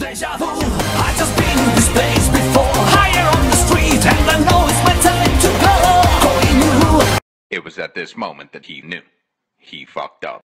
Deja vu, I've just been in this place before. Higher on the street, and I know it's my time to go. It was at this moment that he knew. He fucked up.